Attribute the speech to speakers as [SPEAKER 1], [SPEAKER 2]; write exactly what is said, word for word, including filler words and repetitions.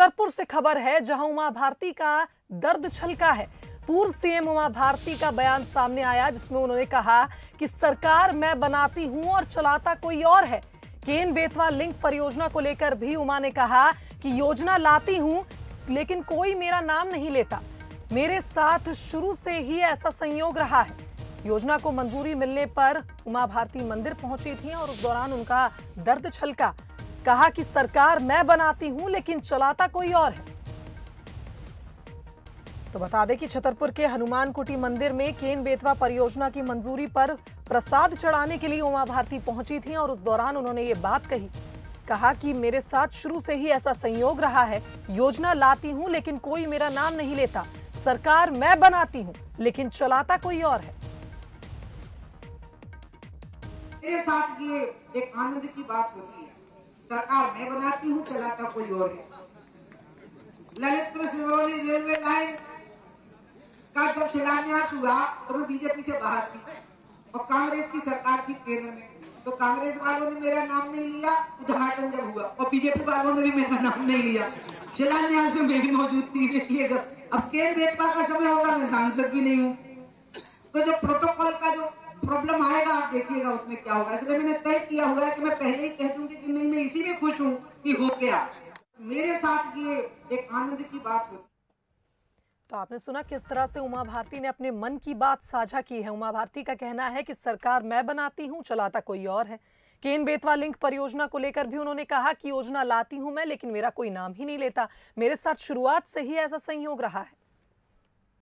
[SPEAKER 1] छतरपुर से खबर है, जहां उमा भारती का दर्द छलका है। पूर्व सीएम उमा भारती का बयान सामने आया, जिसमें उन्होंने कहा कि सरकार मैं बनाती हूं और चलाता कोई और है। केन बेतवा लिंक परियोजना को लेकर भी उमा ने कहा कि योजना लाती हूं लेकिन कोई मेरा नाम नहीं लेता। मेरे साथ शुरू से ही ऐसा संयोग रहा है। योजना को मंजूरी मिलने पर उमा भारती मंदिर पहुंची थी और उस दौरान उनका दर्द छलका। कहा कि सरकार मैं बनाती हूं लेकिन चलाता कोई और है। तो बता दें कि छतरपुर के हनुमान कुटी मंदिर में केन बेतवा परियोजना की मंजूरी पर प्रसाद चढ़ाने के लिए उमा भारती पहुंची थी और उस दौरान उन्होंने ये बात कही। कहा कि मेरे साथ शुरू से ही ऐसा संयोग रहा है। योजना लाती हूं लेकिन कोई मेरा नाम नहीं लेता। सरकार मैं बनाती हूं लेकिन चलाता कोई और है।
[SPEAKER 2] मेरे साथ ये एक आनंद की बात होती है। सरकार मैं बनाती हूँ, चलाता कोई और है। ललितपुर सिंगरौली रेलवे लाइन का जब शिलान्यास हुआ तो मैं बीजेपी से बाहर थी और कांग्रेस की सरकार थी केंद्र में, तो कांग्रेस वालों ने मेरा नाम नहीं लिया। उद्घाटन जब हुआ और बीजेपी वालों ने भी मेरा नाम नहीं लिया। शिलान्यास में मेरी मौजूद थी। देखिएगा, अब केन बेतवा का समय होगा, मैं सांसद भी नहीं हूँ, तो जो प्रोटोकॉल का जो प्रॉब्लम आएगा आप देखिएगा उसमें क्या होगा। इसलिए मैंने तय किया हुआ है कि मैं पहले ही कह दूंगी कि नहीं, मैं इसी में खुश हूँ कि हो गया। मेरे साथ ये एक आनंद की बात होती।
[SPEAKER 1] तो आपने सुना किस तरह से उमा भारती ने अपने मन की बात साझा की है। उमा भारती का कहना है कि सरकार मैं बनाती हूं, चलाता कोई और है। केन बेतवा लिंक परियोजना को लेकर भी उन्होंने कहा कि योजना लाती हूं मैं लेकिन मेरा कोई नाम ही नहीं लेता। मेरे साथ शुरुआत से ही ऐसा संयोग रहा है।